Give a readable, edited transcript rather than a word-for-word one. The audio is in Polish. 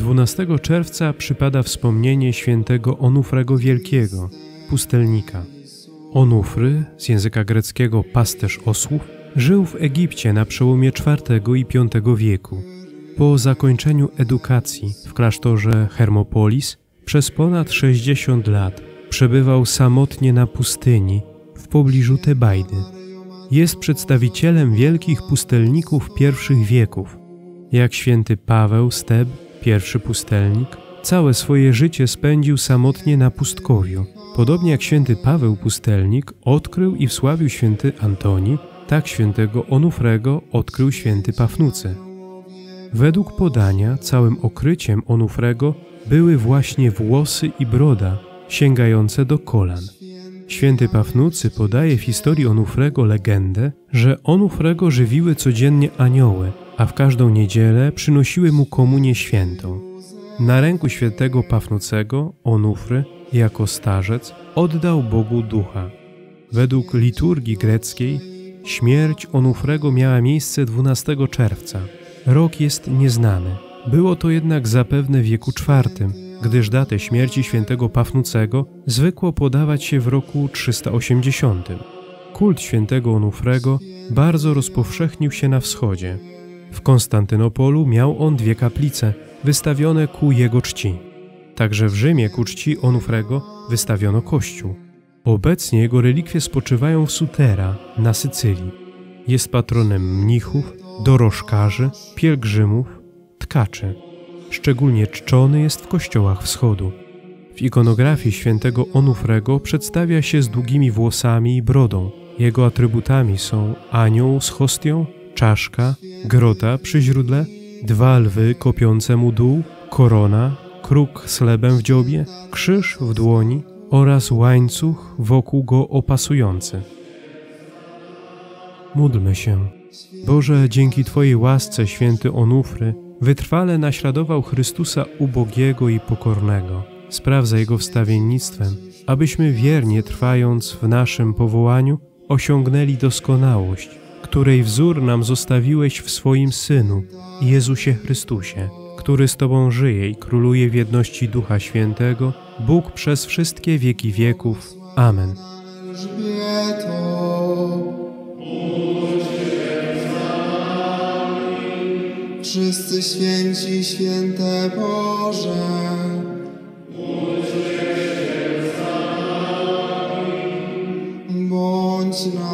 12 czerwca przypada wspomnienie świętego Onufrego Wielkiego, pustelnika. Onufry, z języka greckiego pasterz osłów, żył w Egipcie na przełomie IV i V wieku. Po zakończeniu edukacji w klasztorze Hermopolis przez ponad 60 lat przebywał samotnie na pustyni w pobliżu Tebaidy. Jest przedstawicielem wielkich pustelników pierwszych wieków. Jak święty Paweł z Teb, pierwszy pustelnik, całe swoje życie spędził samotnie na pustkowiu. Podobnie jak święty Paweł pustelnik odkrył i wsławił święty Antoni, tak świętego Onufrego odkrył święty Pafnucy. Według podania całym okryciem Onufrego były właśnie włosy i broda sięgające do kolan. Święty Pafnucy podaje w historii Onufrego legendę, że Onufrego żywiły codziennie anioły, a w każdą niedzielę przynosiły mu komunię świętą. Na ręku świętego Pafnucego Onufry, jako starzec, oddał Bogu ducha. Według liturgii greckiej śmierć Onufrego miała miejsce 12 czerwca. Rok jest nieznany. Było to jednak zapewne w wieku IV, gdyż datę śmierci świętego Pafnucego zwykło podawać się w roku 380. Kult świętego Onufrego bardzo rozpowszechnił się na wschodzie. W Konstantynopolu miał on 2 kaplice wystawione ku jego czci. Także w Rzymie ku czci Onufrego wystawiono kościół. Obecnie jego relikwie spoczywają w Sutera na Sycylii. Jest patronem mnichów, dorożkarzy, pielgrzymów, tkaczy. Szczególnie czczony jest w kościołach wschodu. W ikonografii świętego Onufrego przedstawia się z długimi włosami i brodą. Jego atrybutami są anioł z hostią, czaszka, grota przy źródle, 2 lwy kopiące mu dół, korona, kruk z chlebem w dziobie, krzyż w dłoni oraz łańcuch wokół go opasujący. Módlmy się. Boże, dzięki Twojej łasce święty Onufry wytrwale naśladował Chrystusa ubogiego i pokornego. Spraw za Jego wstawiennictwem, abyśmy wiernie trwając w naszym powołaniu osiągnęli doskonałość, której wzór nam zostawiłeś w swoim Synu, Jezusie Chrystusie, który z Tobą żyje i króluje w jedności Ducha Świętego, Bóg przez wszystkie wieki wieków. Amen. Wszyscy święci, święte Boże, bądź na